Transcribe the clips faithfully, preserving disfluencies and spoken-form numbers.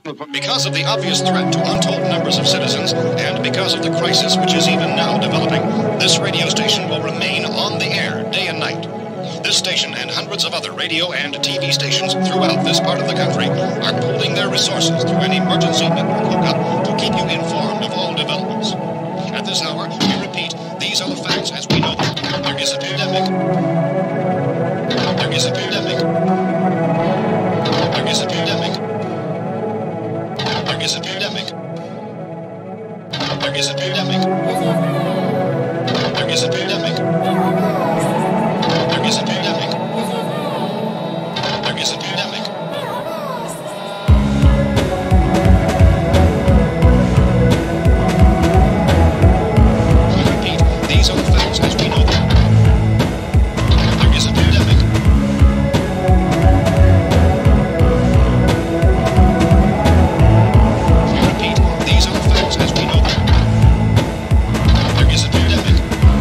Because of the obvious threat to untold numbers of citizens, and because of the crisis which is even now developing, this radio station will remain on the air day and night. This station and hundreds of other radio and T V stations throughout this part of the country are pooling their resources through an emergency network hookup to keep you informed of all developments. At this hour, we repeat, these are the facts as we know them. There is a pandemic. There is a pandemic. There is a pandemic. There is a pandemic. There is a pandemic. There is a pandemic. There is a pandemic. There is a pandemic. I repeat, these are the facts as we know them. There is a pandemic. I repeat, these are the facts as we know them. There is a pandemic.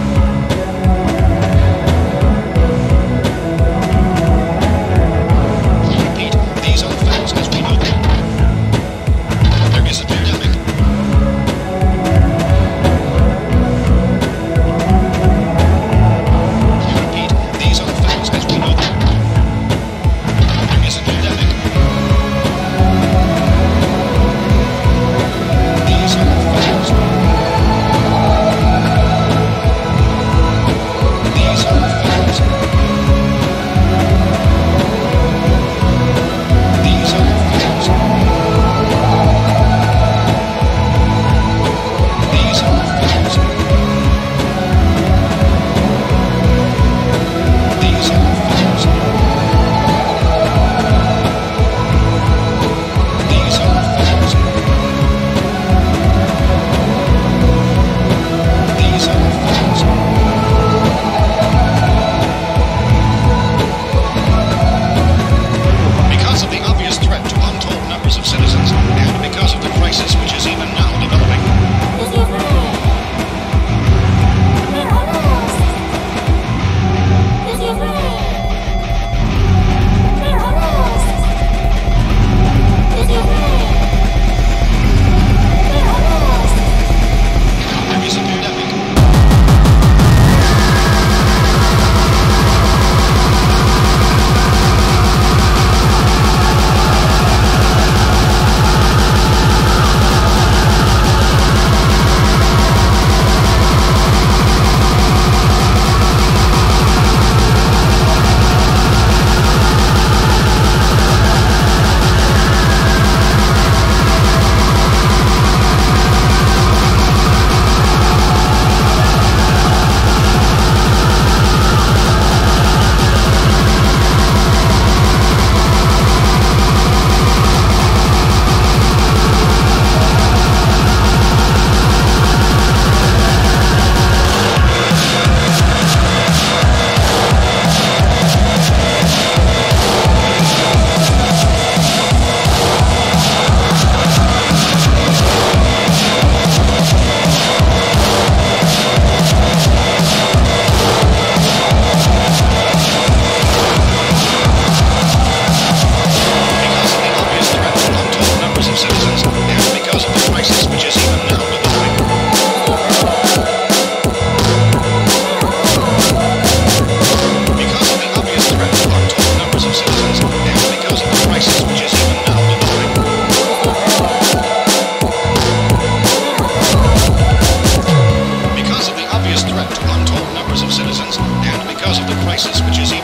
I repeat, these are the facts as we know them. There is a pandemic. I repeat, these are the facts as we know them. There is a pandemic. These are the facts. These are the facts. These are the facts. These are the facts. These are the facts. These are the facts. These are the facts. Because of the obvious threat to untold numbers of citizens, and because of the crisis which is even now developing, there is a pandemic. Because of the obvious threat to untold numbers of citizens, and because of the crisis which is even now developing, because of the obvious threat to untold numbers of citizens, and because of the crisis which is even now developing, because of the obvious threat to untold numbers of citizens, and because of the crisis which is even